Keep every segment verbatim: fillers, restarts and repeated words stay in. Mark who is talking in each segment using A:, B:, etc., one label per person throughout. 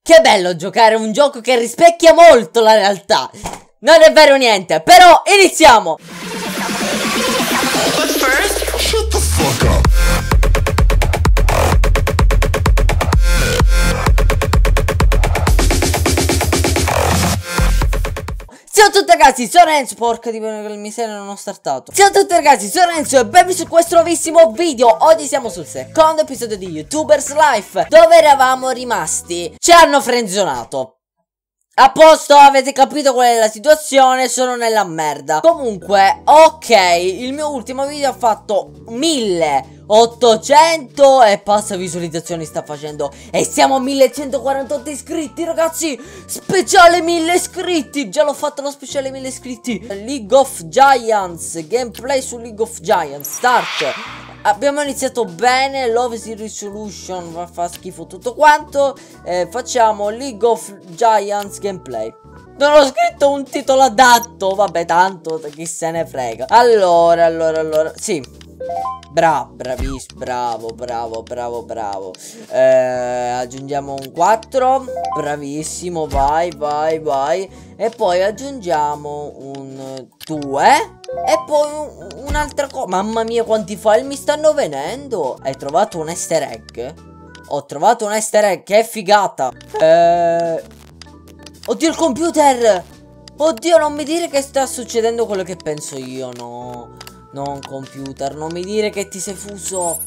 A: Che bello giocare a un gioco che rispecchia molto la realtà. Non è vero niente, però iniziamo.
B: But first, shut the fuck up.
A: Ciao a tutti ragazzi, sono Enzo. Porca di che miseria, non ho startato. Ciao a tutti ragazzi, sono Enzo e benvenuti su questo nuovissimo video. Oggi siamo sul secondo episodio di YouTubers Life, dove eravamo rimasti. Ci hanno frenzonato. A posto, avete capito qual è la situazione, sono nella merda. Comunque, ok, il mio ultimo video ha fatto milleottocento e passa visualizzazioni sta facendo. E siamo a millecentoquarantotto iscritti ragazzi. Speciale mille iscritti. Già l'ho fatto lo speciale mille iscritti. League of Giants, gameplay su League of Giants, start. Abbiamo iniziato bene, Love Resolution fa, fa schifo tutto quanto. eh, Facciamo League of Giants gameplay. Non ho scritto un titolo adatto, vabbè tanto chi se ne frega. Allora, allora, allora, sì. Bravo, bravissimo, bravo, bravo, bravo, bravo. eh, Aggiungiamo un quattro. Bravissimo, vai, vai, vai. E poi aggiungiamo un due. E poi un'altra cosa. Mamma mia quanti file mi stanno venendo. Hai trovato un easter egg? Ho trovato un easter egg, che figata. Eh... Oddio il computer. Oddio, non mi dire che sta succedendo quello che penso io. No, non computer, non mi dire che ti sei fuso.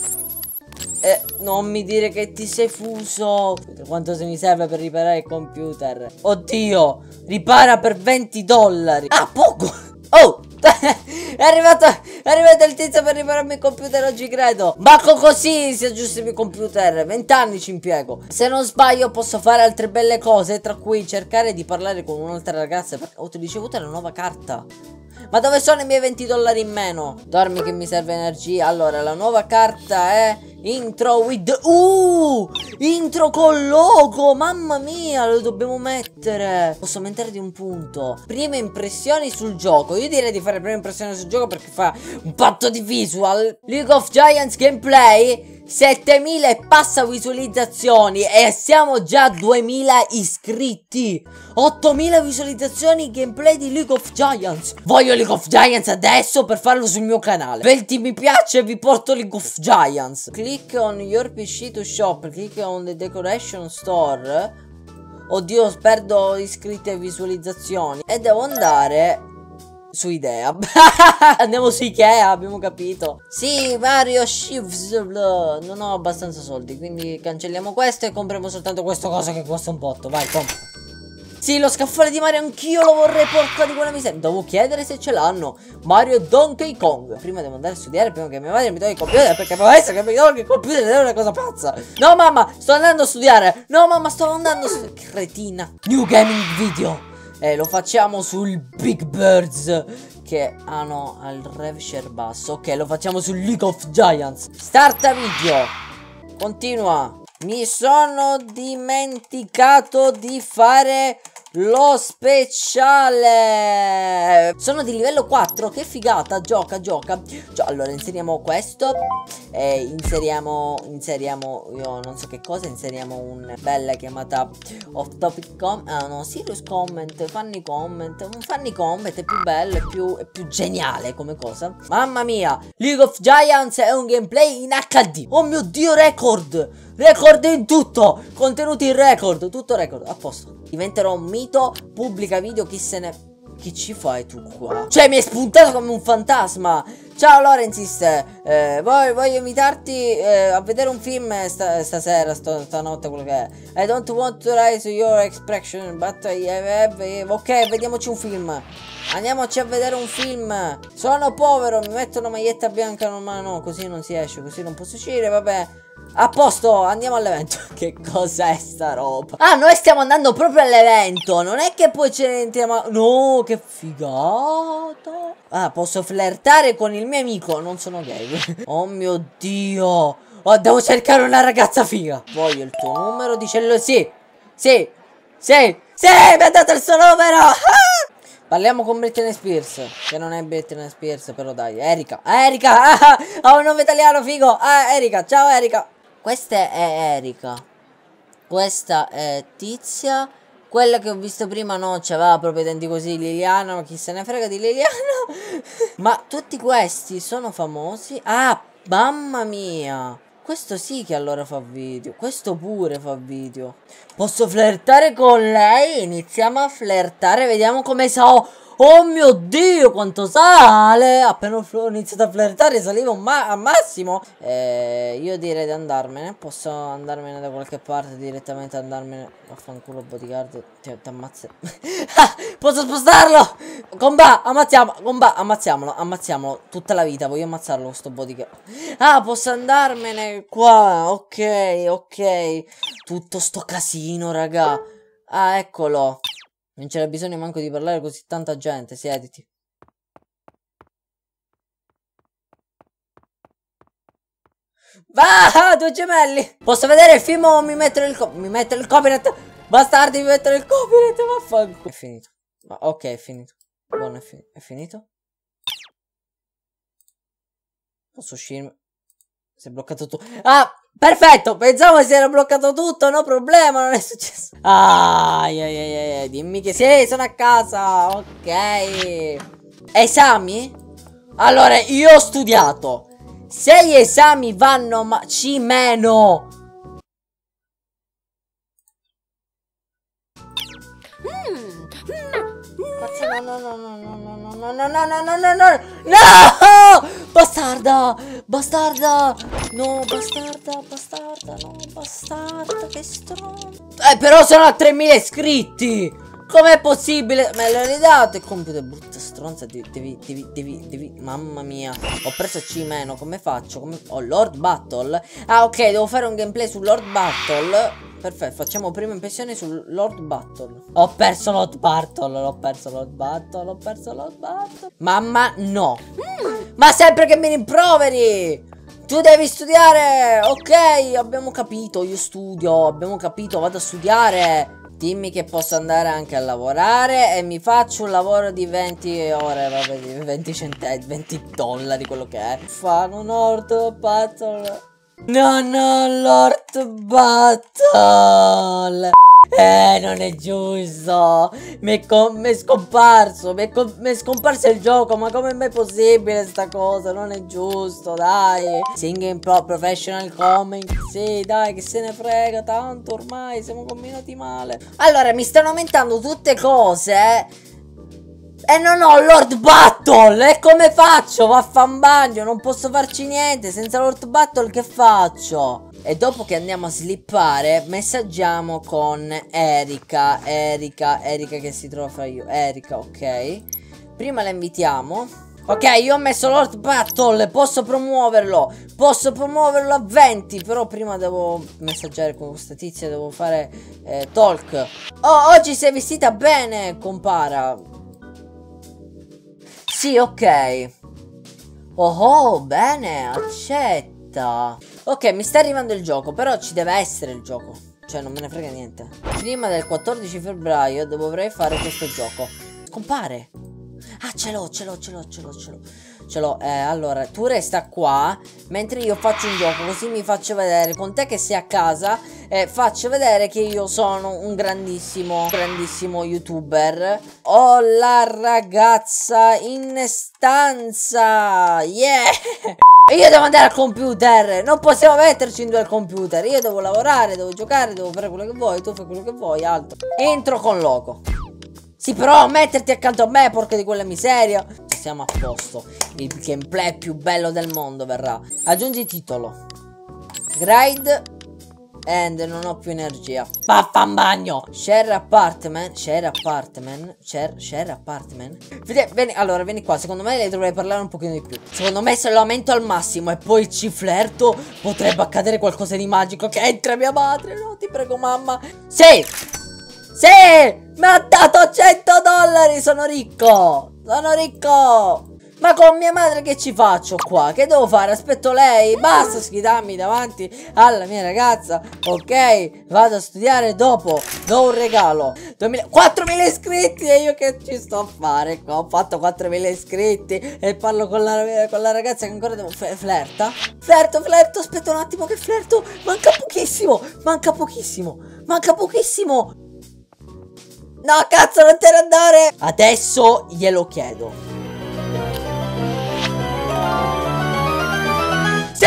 A: Eh, non mi dire che ti sei fuso. Quanto se mi serve per riparare il computer? Oddio, ripara per venti dollari. Ah, poco. Oh, è arrivato, è arrivato il tizio per ripararmi il computer, non ci credo. Manco così si aggiusta il mio computer. venti anni ci impiego. Se non sbaglio posso fare altre belle cose, tra cui cercare di parlare con un'altra ragazza. Perché ho ricevuto la nuova carta. Ma dove sono i miei venti dollari in meno? Dormi che mi serve energia. Allora, la nuova carta è intro with... Uh! Intro con logo! Mamma mia, lo dobbiamo mettere. Posso aumentare di un punto. Prime impressioni sul gioco. Io direi di fare prime impressioni sul gioco perché fa un patto di visual. League of Giants gameplay settemila e passa visualizzazioni e siamo già a duemila iscritti. ottomila visualizzazioni gameplay di League of Giants. Voglio League of Giants adesso per farlo sul mio canale. venti mi piace e vi porto League of Giants. Click on your P C to shop. Click on the decoration store. Oddio, perdo iscritti e visualizzazioni. E devo andare su Idea. Andiamo su Ikea, abbiamo capito. Sì, Mario Shifts. Non ho abbastanza soldi, quindi cancelliamo questo e compriamo soltanto questa cosa che costa un botto. Vai, compra. Sì, lo scaffale di Mario anch'io lo vorrei, porca di quella miseria. Devo chiedere se ce l'hanno. Mario e Donkey Kong. Prima devo andare a studiare, prima che mia madre mi toglie il computer, perché può essere che mi toglie il computer è una cosa pazza. No mamma, sto andando a studiare. No mamma, sto andando a studiare. Cretina. New gaming video. E eh, lo facciamo sul Big Birds, che hanno al rev share basso. Ok, lo facciamo sul League of Giants. Starta video. Continua. Mi sono dimenticato di fare lo speciale. Sono di livello quattro, che figata. Gioca, gioca. Cioè, allora inseriamo questo. E inseriamo, inseriamo, io non so che cosa. Inseriamo un bella chiamata off topic com. Ah no, serious comment, funny comment. Un funny comment è più bello, è più, è più geniale come cosa. Mamma mia, League of Giants è un gameplay in H D. Oh mio Dio, record. Record in tutto. Contenuti in record, tutto record. A posto. Diventerò un mito, pubblica video, chi se ne... Che ci fai tu qua? Cioè mi hai spuntato come un fantasma. Ciao Lorenzis, eh, voglio, voglio invitarti eh, a vedere un film sta, stasera, sto, stanotte, quello che è. I don't want to raise your expression, but I have... Ok, vediamoci un film. Andiamoci a vedere un film. Sono povero, mi metto una maglietta bianca, no, ma no, così non si esce, così non posso uscire, vabbè. A posto, andiamo all'evento. Che cos'è sta roba? Ah, noi stiamo andando proprio all'evento. Non è che poi ce ne entriamo. No, che figata. Ah, posso flirtare con il mio amico. Non sono gay. Oh mio Dio. Oh, devo cercare una ragazza figa. Voglio il tuo numero di cellulare. Sì, sì, sì, sì, mi ha dato il suo numero. Ah! Parliamo con Britney Spears. Che non è Britney Spears, però dai. Erika. Erika. Ah, ha un nome italiano figo. Ah, Erika. Ciao Erika. Questa è Erika. Questa è Tizia. Quella che ho visto prima no, c'aveva proprio i denti così, Liliana, ma chi se ne frega di Liliana? Ma tutti questi sono famosi? Ah, mamma mia! Questo sì che allora fa video, questo pure fa video. Posso flirtare con lei? Iniziamo a flirtare, vediamo come so. Oh mio Dio, quanto sale! Appena ho iniziato a flirtare saliva un ma a massimo. Eh, io direi di andarmene. Posso andarmene da qualche parte direttamente, andarmene. Vaffanculo bodyguard. Ti, ti ammazzo. Posso spostarlo! Comba, ammazziamo. Comba, ammazziamolo. Ammazziamolo. Tutta la vita voglio ammazzarlo questo bodyguard. Ah, posso andarmene qua. Ok, ok. Tutto sto casino, raga. Ah, eccolo. Non c'era bisogno manco di parlare così tanta gente, siediti. Va, due gemelli! Posso vedere il film o mi mettono il co- mi mettono il copyright? Bastardi, mi mettono il copyright, vaffanculo. È finito. Ma ok, è finito. Buono, è, fi è finito. Posso uscirmi? Si è bloccato tutto. Ah, perfetto, pensavo si era bloccato tutto, no problema, non è successo. Ah, yeah, yeah, yeah. Dimmi che sì, sono a casa, ok. Esami? Allora, io ho studiato. Se gli esami vanno ma ci meno. No, no, no, no, no, no, no, no, no, no, no, no, no, no, bastarda, bastarda, no, bastarda, bastarda, no, bastarda, che stronzo. Eh, però sono a tremila iscritti, com'è possibile? Me l'hai ridato il computer, brutta stronza, devi, devi, devi, devi, devi, mamma mia, ho preso C meno, come faccio? Come... Oh, Lord Battle, ah ok, devo fare un gameplay su Lord Battle. Perfetto, facciamo prima impressione sul Lord Battle. Ho perso Lord Battle, ho perso Lord Battle, ho perso Lord Battle. Mamma, no. Mm. Ma sempre che mi rimproveri. Tu devi studiare. Ok, abbiamo capito, io studio, abbiamo capito, vado a studiare. Dimmi che posso andare anche a lavorare e mi faccio un lavoro di venti ore, vabbè, di venti centesimi, venti dollari, quello che è. Fanno Lord Battle. No, no, Lord Battle. Eh, non è giusto. Mi è, è scomparso. Mi è, è scomparso il gioco. Ma come è mai possibile sta cosa? Non è giusto, dai. Singing Pro Professional Comic. Sì, dai, che se ne frega. Tanto ormai siamo combinati male. Allora, mi stanno aumentando tutte cose. E non ho Lord Battle. E come faccio? Vaffanbagno. Non posso farci niente. Senza Lord Battle che faccio? E dopo che andiamo a slippare, messaggiamo con Erika. Erika, Erika che si trova fra io. Erika, ok. Prima la invitiamo. Ok, io ho messo Lord Battle. Posso promuoverlo. Posso promuoverlo a venti. Però prima devo messaggiare con questa tizia. Devo fare eh, talk. Oh, oggi sei vestita bene, compara. Sì, ok. Oh, oh, bene, accetta. Ok, mi sta arrivando il gioco, però ci deve essere il gioco. Cioè, non me ne frega niente. Prima del quattordici febbraio dovrei fare questo gioco. Scompare. Ah, ce l'ho, ce l'ho, ce l'ho, ce l'ho, ce l'ho. Ce l'ho, eh, allora, tu resta qua mentre io faccio un gioco, così mi faccio vedere con te che sei a casa e faccio vedere che io sono un grandissimo, grandissimo youtuber. Ho la ragazza in stanza, yeah! E io devo andare al computer, non possiamo metterci in due al computer, io devo lavorare, devo giocare, devo fare quello che vuoi, tu fai quello che vuoi, altro. Entro con logo. Sì, però metterti accanto a me, porca di quella miseria. Siamo a posto. Il gameplay più bello del mondo verrà. Aggiungi titolo. Grade. And non ho più energia. Vaffanbagno. Share apartment. Share apartment. Share, share apartment. Vieni, vieni, allora, vieni qua. Secondo me le dovrei parlare un pochino di più. Secondo me se lo aumento al massimo e poi ci flirto, potrebbe accadere qualcosa di magico. Che entra mia madre. No, ti prego, mamma. Sì. Sì, mi ha dato cento dollari, sono ricco, sono ricco. Ma con mia madre che ci faccio qua? Che devo fare? Aspetto lei? Basta schidarmi davanti alla mia ragazza. Ok, vado a studiare dopo. Do un regalo. duemila quattromila iscritti e io che ci sto a fare qua? Ho fatto quattromila iscritti e parlo con la, con la ragazza che ancora devo... Flirta? Flirto, flirto, aspetta un attimo che flirto. Manca pochissimo, manca pochissimo, manca pochissimo. No, cazzo, non te ne andare. Adesso glielo chiedo. Sì!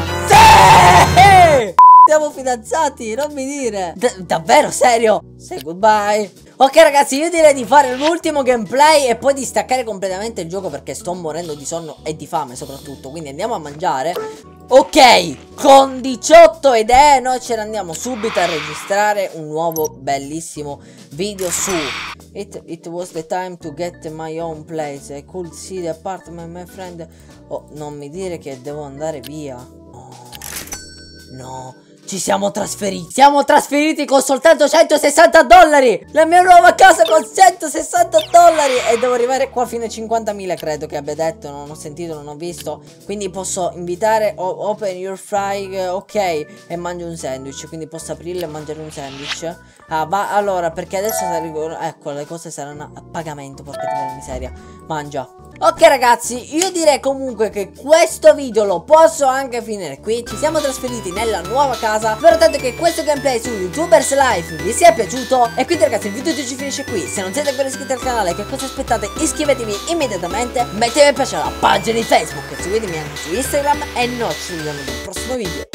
A: Sì! Siamo fidanzati, non mi dire. D davvero, serio? Say goodbye. Ok ragazzi, io direi di fare l'ultimo gameplay e poi di staccare completamente il gioco perché sto morendo di sonno e di fame soprattutto. Quindi andiamo a mangiare. Ok, con diciotto idee noi ce ne andiamo subito a registrare un nuovo bellissimo video su It, it was the time to get my own place. I could see the apartment my friend. Oh, non mi dire che devo andare via. No, no. Ci siamo trasferiti. Siamo trasferiti con soltanto centosessanta dollari. La mia nuova casa con centosessanta dollari. E devo arrivare qua fino ai cinquantamila, credo che abbia detto. Non ho sentito, non ho visto. Quindi posso invitare open your fry. Ok. E mangio un sandwich. Quindi posso aprirlo e mangiare un sandwich. Ah, ma allora, perché adesso ecco, le cose saranno a pagamento. Porca di miseria. Mangia. Ok ragazzi, io direi comunque che questo video lo posso anche finire qui. Ci siamo trasferiti nella nuova casa. Spero tanto che questo gameplay su YouTubers Life vi sia piaciuto. E quindi ragazzi il video di oggi finisce qui. Se non siete ancora iscritti al canale, che cosa aspettate? Iscrivetevi immediatamente. Mettete mi piace alla pagina di Facebook. Seguitemi anche su Instagram. E noi ci vediamo nel prossimo video.